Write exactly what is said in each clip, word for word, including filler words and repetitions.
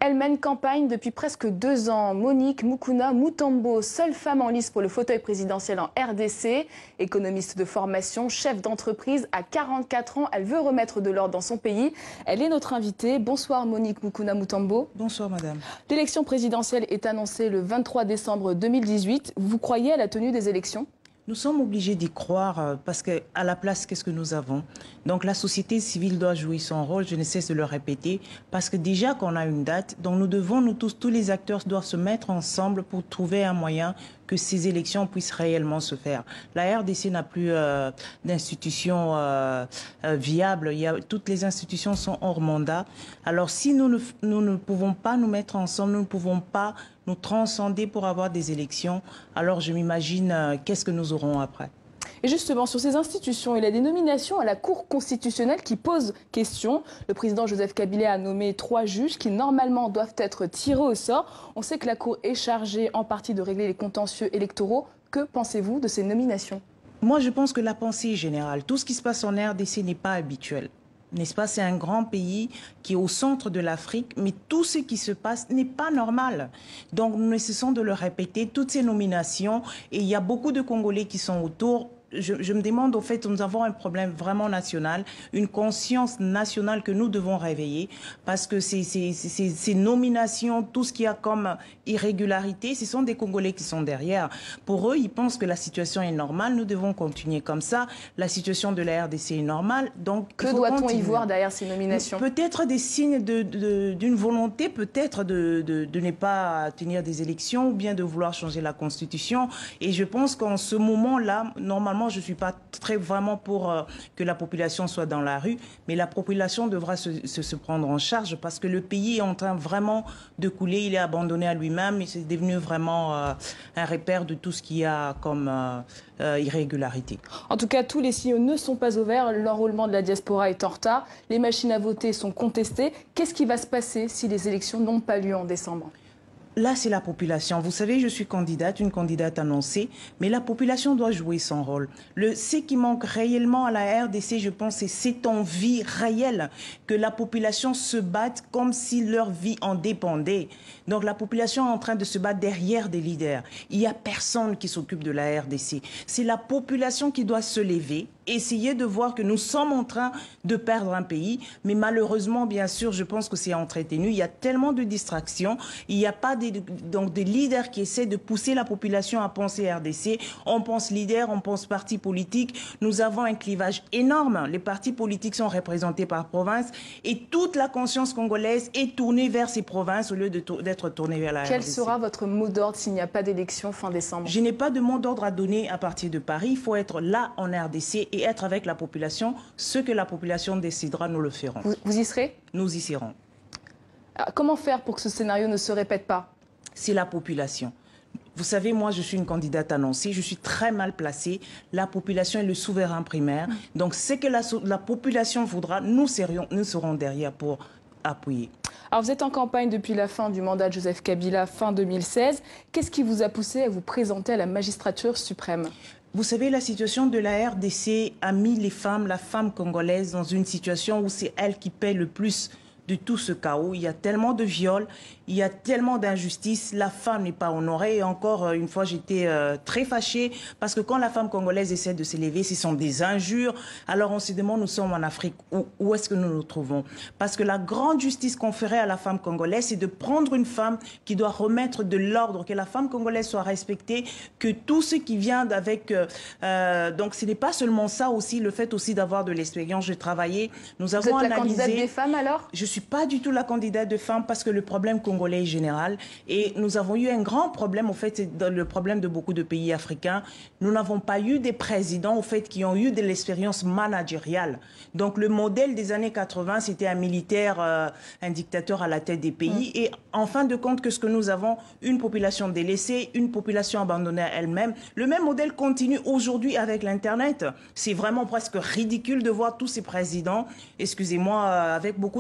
Elle mène campagne depuis presque deux ans. Monique Mukuna Mutombo, seule femme en lice pour le fauteuil présidentiel en R D C. Économiste de formation, chef d'entreprise, à quarante-quatre ans, elle veut remettre de l'ordre dans son pays. Elle est notre invitée. Bonsoir Monique Mukuna Mutombo. Bonsoir madame. L'élection présidentielle est annoncée le vingt-trois décembre deux mille dix-huit. Vous croyez à la tenue des élections ? Nous sommes obligés d'y croire parce qu'à la place, qu'est-ce que nous avons? Donc la société civile doit jouer son rôle, je ne cesse de le répéter, parce que déjà qu'on a une date, donc nous devons, nous tous, tous les acteurs doivent se mettre ensemble pour trouver un moyen que ces élections puissent réellement se faire. La R D C n'a plus euh, d'institutions euh, euh, viables, il y a, toutes les institutions sont hors mandat. Alors si nous ne, nous ne pouvons pas nous mettre ensemble, nous ne pouvons pas nous transcender pour avoir des élections, alors je m'imagine euh, qu'est-ce que nous aurons après. Et justement, sur ces institutions, il y a des nominations à la Cour constitutionnelle qui posent question. Le président Joseph Kabila a nommé trois juges qui, normalement, doivent être tirés au sort. On sait que la Cour est chargée en partie de régler les contentieux électoraux. Que pensez-vous de ces nominations ? Moi, je pense que la pensée est générale. Tout ce qui se passe en R D C n'est pas habituel. N'est-ce pas? C'est un grand pays qui est au centre de l'Afrique, mais tout ce qui se passe n'est pas normal. Donc, nous ne cessons de le répéter, toutes ces nominations, et il y a beaucoup de Congolais qui sont autour. Je, je me demande, au fait, nous avons un problème vraiment national, une conscience nationale que nous devons réveiller, parce que ces, ces, ces, ces nominations, tout ce qu'il y a comme irrégularité, ce sont des Congolais qui sont derrière. Pour eux, ils pensent que la situation est normale, nous devons continuer comme ça. La situation de la R D C est normale, donc que doit-on y voir derrière ces nominations? Peut-être des signes de, de, d'une volonté, peut-être de, de, de ne pas tenir des élections, ou bien de vouloir changer la Constitution. Et je pense qu'en ce moment-là, normalement, je ne suis pas très vraiment pour euh, que la population soit dans la rue, mais la population devra se, se, se prendre en charge parce que le pays est en train vraiment de couler, il est abandonné à lui-même, c'est devenu vraiment euh, un repère de tout ce qu'il y a comme euh, euh, irrégularité. En tout cas, tous les signaux ne sont pas ouverts, l'enrôlement de la diaspora est en retard, les machines à voter sont contestées. Qu'est-ce qui va se passer si les élections n'ont pas lieu en décembre ? Là, c'est la population. Vous savez, je suis candidate, une candidate annoncée, mais la population doit jouer son rôle. Le, ce qui manque réellement à la R D C, je pense, c'est cette envie réelle que la population se batte comme si leur vie en dépendait. Donc, la population est en train de se battre derrière des leaders. Il n'y a personne qui s'occupe de la R D C. C'est la population qui doit se lever, essayer de voir que nous sommes en train de perdre un pays. Mais malheureusement, bien sûr, je pense que c'est entretenu. Il y a tellement de distractions. Il n'y a pas des, donc des leaders qui essaient de pousser la population à penser R D C. On pense leader, on pense parti politique. Nous avons un clivage énorme. Les partis politiques sont représentés par province et toute la conscience congolaise est tournée vers ces provinces au lieu d'être tournée vers la Quel R D C. Quel sera votre mot d'ordre s'il n'y a pas d'élection fin décembre? Je n'ai pas de mot d'ordre à donner à partir de Paris. Il faut être là en R D C et être avec la population. Ce que la population décidera, nous le ferons. Vous, vous y serez? Nous y serons. Alors, comment faire pour que ce scénario ne se répète pas? C'est la population. Vous savez, moi, je suis une candidate annoncée, je suis très mal placée. La population est le souverain primaire. Donc, ce que la, la population voudra, nous, serions, nous serons derrière pour appuyer. Alors, vous êtes en campagne depuis la fin du mandat de Joseph Kabila, fin deux mille seize. Qu'est-ce qui vous a poussé à vous présenter à la magistrature suprême? Vous savez, la situation de la R D C a mis les femmes, la femme congolaise, dans une situation où c'est elle qui paie le plus de tout ce chaos. Il y a tellement de viols, il y a tellement d'injustices. La femme n'est pas honorée. Et encore une fois, j'étais euh, très fâchée parce que quand la femme congolaise essaie de s'élever, ce sont des injures. Alors on se demande, nous sommes en Afrique, où, où est-ce que nous nous trouvons? Parce que la grande justice qu'on ferait à la femme congolaise, c'est de prendre une femme qui doit remettre de l'ordre, que la femme congolaise soit respectée, que tout ce qui vient avec... Euh, euh, donc ce n'est pas seulement ça aussi, le fait aussi d'avoir de l'expérience. J'ai travaillé, nous avons analysé... Vous êtes la analysé... candidate des femmes alors? Je suis pas du tout la candidate de femmes parce que le problème congolais est général et nous avons eu un grand problème, au fait, c'est le problème de beaucoup de pays africains. Nous n'avons pas eu des présidents, au fait, qui ont eu de l'expérience managériale. Donc le modèle des années quatre-vingt, c'était un militaire, euh, un dictateur à la tête des pays. Mmh. Et en fin de compte, que ce que nous avons, une population délaissée, une population abandonnée à elle-même. Le même modèle continue aujourd'hui avec l'Internet. C'est vraiment presque ridicule de voir tous ces présidents, excusez-moi, euh, avec beaucoup de respect,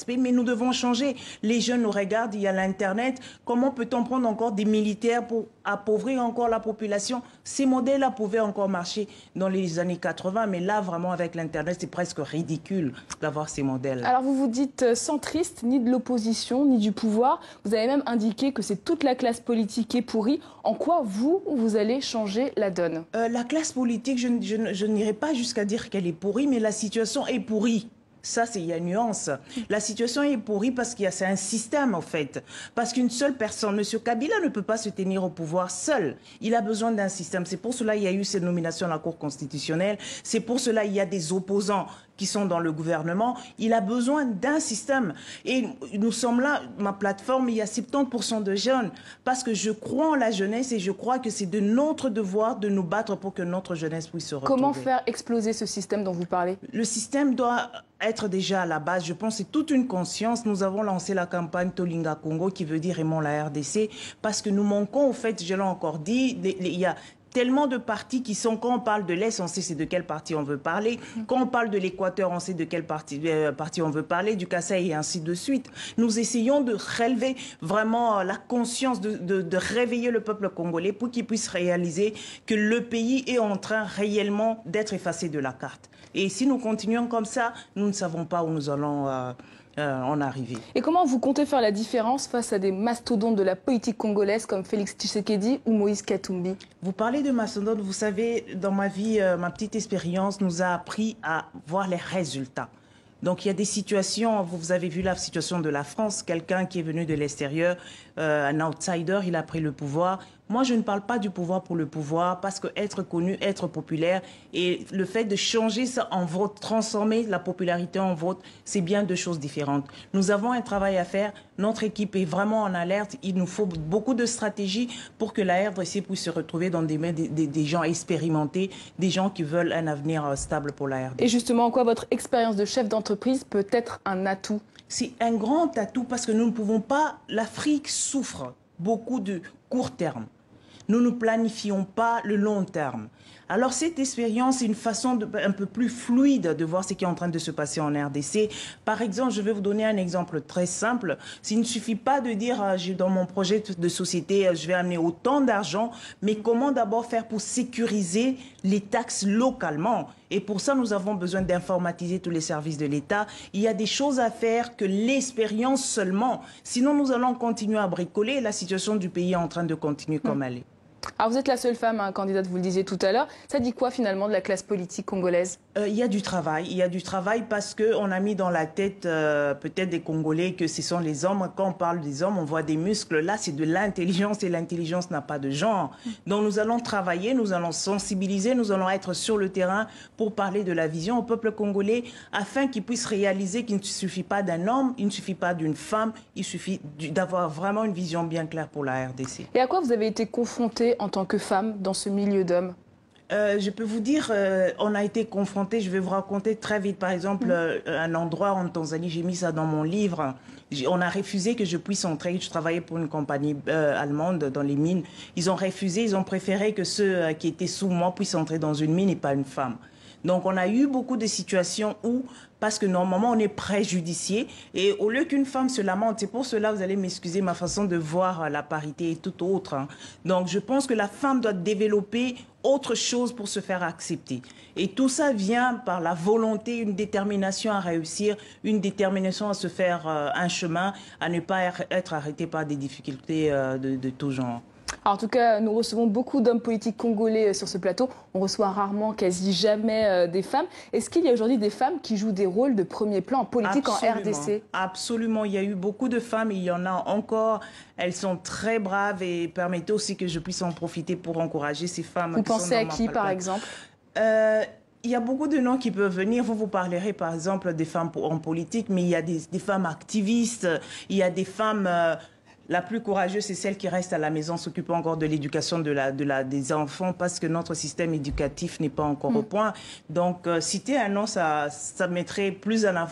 pays. Mais nous devons changer. Les jeunes nous regardent, il y a l'Internet. Comment peut-on prendre encore des militaires pour appauvrir encore la population? Ces modèles-là pouvaient encore marcher dans les années quatre-vingt, mais là, vraiment, avec l'Internet, c'est presque ridicule d'avoir ces modèles. Alors, vous vous dites centriste, ni de l'opposition, ni du pouvoir. Vous avez même indiqué que c'est toute la classe politique qui est pourrie. En quoi, vous, vous allez changer la donne? euh, La classe politique, je, je, je n'irai pas jusqu'à dire qu'elle est pourrie, mais la situation est pourrie. Ça, il y a une nuance. La situation est pourrie parce qu'il y a c'est un système, en fait. Parce qu'une seule personne, M. Kabila ne peut pas se tenir au pouvoir seul. Il a besoin d'un système. C'est pour cela qu'il y a eu cette nomination à la Cour constitutionnelle. C'est pour cela qu'il y a des opposants qui sont dans le gouvernement. Il a besoin d'un système. Et nous sommes là, ma plateforme, il y a soixante-dix pour cent de jeunes. Parce que je crois en la jeunesse et je crois que c'est de notre devoir de nous battre pour que notre jeunesse puisse se retrouver. Comment faire exploser ce système dont vous parlez? Le système doit être déjà à la base. Je pense que c'est toute une conscience. Nous avons lancé la campagne Tolinga Congo, qui veut dire aimons la R D C, parce que nous manquons, au fait, je l'ai encore dit, il y a tellement de partis qui sont, quand on parle de l'Est, on sait c'est de quel parti on veut parler. Quand on parle de l'Équateur, on sait de quel parti, euh, parti on veut parler, du Kasaï et ainsi de suite. Nous essayons de relever vraiment la conscience, de, de, de réveiller le peuple congolais pour qu'il puisse réaliser que le pays est en train réellement d'être effacé de la carte. Et si nous continuons comme ça, nous ne savons pas où nous allons euh, euh, en arriver. Et comment vous comptez faire la différence face à des mastodontes de la politique congolaise comme Félix Tshisekedi ou Moïse Katumbi? Vous parlez de mastodontes, vous savez, dans ma vie, euh, ma petite expérience nous a appris à voir les résultats. Donc il y a des situations, vous avez vu la situation de la France, quelqu'un qui est venu de l'extérieur, euh, un outsider, il a pris le pouvoir. Moi, je ne parle pas du pouvoir pour le pouvoir, parce que être connu, être populaire, et le fait de changer ça en vote, transformer la popularité en vote, c'est bien deux choses différentes. Nous avons un travail à faire, notre équipe est vraiment en alerte, il nous faut beaucoup de stratégies pour que la R D C puisse se retrouver dans des mains des, des, des gens expérimentés, des gens qui veulent un avenir stable pour la R D C. Et justement, en quoi votre expérience de chef d'entreprise peut être un atout? C'est un grand atout parce que nous ne pouvons pas... L'Afrique souffre beaucoup de court terme. Nous ne planifions pas le long terme. Alors cette expérience est une façon de, un peu plus fluide de voir ce qui est en train de se passer en R D C. Par exemple, je vais vous donner un exemple très simple. Il ne suffit pas de dire euh, dans mon projet de société, euh, je vais amener autant d'argent, mais comment d'abord faire pour sécuriser les taxes localement? Et pour ça, nous avons besoin d'informatiser tous les services de l'État. Il y a des choses à faire que l'expérience seulement. Sinon, nous allons continuer à bricoler. La situation du pays est en train de continuer comme elle est. Alors vous êtes la seule femme hein, candidate, vous le disiez tout à l'heure. Ça dit quoi finalement de la classe politique congolaise? euh, Il y a du travail. Il y a du travail parce qu'on a mis dans la tête euh, peut-être des Congolais que ce sont les hommes. Quand on parle des hommes, on voit des muscles. Là, c'est de l'intelligence et l'intelligence n'a pas de genre. Donc nous allons travailler, nous allons sensibiliser, nous allons être sur le terrain pour parler de la vision au peuple congolais afin qu'il puisse réaliser qu'il ne suffit pas d'un homme, il ne suffit pas d'une femme, il suffit d'avoir vraiment une vision bien claire pour la R D C. Et à quoi vous avez été confrontée en tant que femme dans ce milieu d'hommes? Euh, je peux vous dire, euh, on a été confrontés, je vais vous raconter très vite, par exemple, mmh. euh, un endroit en Tanzanie, j'ai mis ça dans mon livre, on a refusé que je puisse entrer, je travaillais pour une compagnie euh, allemande dans les mines, ils ont refusé, ils ont préféré que ceux euh, qui étaient sous moi puissent entrer dans une mine et pas une femme. Donc on a eu beaucoup de situations où, parce que normalement on est préjudicié, et au lieu qu'une femme se lamente, c'est pour cela, vous allez m'excuser, ma façon de voir la parité est tout autre. Hein. Donc je pense que la femme doit développer autre chose pour se faire accepter. Et tout ça vient par la volonté, une détermination à réussir, une détermination à se faire euh, un chemin, à ne pas être arrêté par des difficultés euh, de, de tout genre. Alors, en tout cas, nous recevons beaucoup d'hommes politiques congolais sur ce plateau. On reçoit rarement, quasi jamais, euh, des femmes. Est-ce qu'il y a aujourd'hui des femmes qui jouent des rôles de premier plan en politique Absolument. en R D C? Absolument. Il y a eu beaucoup de femmes. Il y en a encore. Elles sont très braves et permettez aussi que je puisse en profiter pour encourager ces femmes. Vous pensez à qui, par exemple? euh, Il y a beaucoup de noms qui peuvent venir. Vous vous parlerez, par exemple, des femmes en politique, mais il y a des, des femmes activistes. Il y a des femmes... Euh, La plus courageuse, c'est celle qui reste à la maison, s'occupant encore de l'éducation de la, de la, des enfants, parce que notre système éducatif n'est pas encore mmh. au point. Donc, euh, citer un nom, ça, ça mettrait plus en avant une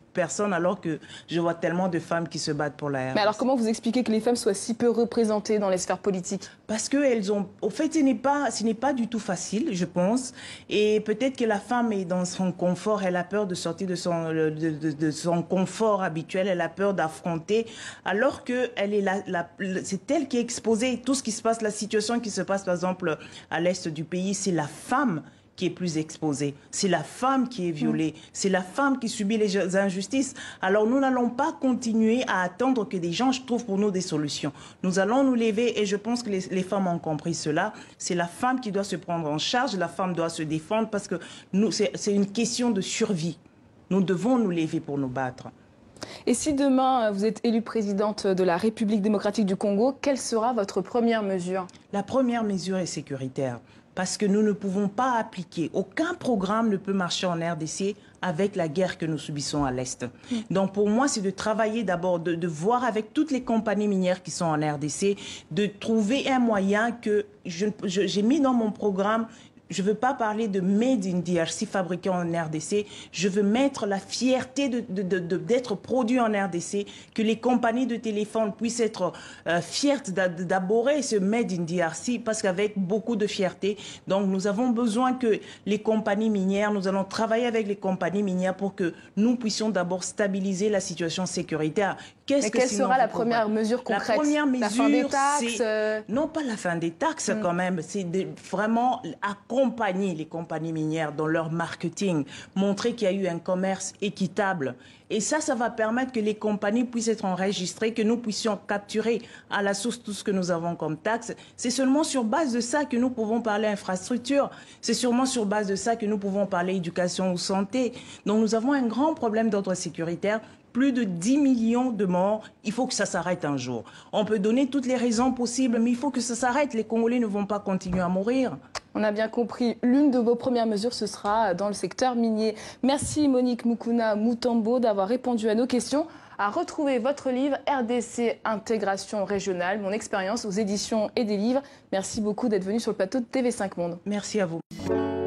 personne alors que je vois tellement de femmes qui se battent pour la R D C. Mais alors comment vous expliquez que les femmes soient si peu représentées dans les sphères politiques? Parce qu'elles ont... Au fait, ce n'est pas, ce n'est pas du tout facile, je pense. Et peut-être que la femme est dans son confort, elle a peur de sortir de son, de, de, de son confort habituel, elle a peur d'affronter, alors que elle est la, la, c'est elle qui est exposée. Tout ce qui se passe, la situation qui se passe, par exemple, à l'est du pays, c'est la femme qui est plus exposée. C'est la femme qui est violée. Mmh. C'est la femme qui subit les injustices. Alors nous n'allons pas continuer à attendre que des gens trouvent pour nous des solutions. Nous allons nous lever et je pense que les, les femmes ont compris cela. C'est la femme qui doit se prendre en charge. La femme doit se défendre parce que nous, c'est, c'est une question de survie. Nous devons nous lever pour nous battre. Et si demain vous êtes élue présidente de la République démocratique du Congo, quelle sera votre première mesure? La première mesure est sécuritaire. Parce que nous ne pouvons pas appliquer, aucun programme ne peut marcher en R D C avec la guerre que nous subissons à l'Est. Mmh. Donc pour moi, c'est de travailler d'abord, de, de voir avec toutes les compagnies minières qui sont en R D C, de trouver un moyen que je, je, j'ai mis dans mon programme. Je ne veux pas parler de Made in D R C fabriqué en R D C. Je veux mettre la fierté de, de, de, de, d'être produit en R D C, que les compagnies de téléphone puissent être euh, fières d'aborder ce Made in D R C, parce qu'avec beaucoup de fierté. Donc nous avons besoin que les compagnies minières, nous allons travailler avec les compagnies minières pour que nous puissions d'abord stabiliser la situation sécuritaire. Qu'est-ce Mais que quelle sera la première mesure concrète? La première mesure, la fin des taxes euh... Non, pas la fin des taxes mmh. quand même, c'est de vraiment accompagner les compagnies minières dans leur marketing, montrer qu'il y a eu un commerce équitable. Et ça, ça va permettre que les compagnies puissent être enregistrées, que nous puissions capturer à la source tout ce que nous avons comme taxes. C'est seulement sur base de ça que nous pouvons parler infrastructure. C'est sûrement sur base de ça que nous pouvons parler éducation ou santé. Donc nous avons un grand problème d'ordre sécuritaire. Plus de dix millions de morts, il faut que ça s'arrête un jour. On peut donner toutes les raisons possibles, mais il faut que ça s'arrête. Les Congolais ne vont pas continuer à mourir. On a bien compris. L'une de vos premières mesures, ce sera dans le secteur minier. Merci Monique Mukuna Mutombo d'avoir répondu à nos questions. À retrouver votre livre R D C Intégration Régionale, mon expérience aux éditions et des livres. Merci beaucoup d'être venu sur le plateau de T V cinq Monde. Merci à vous.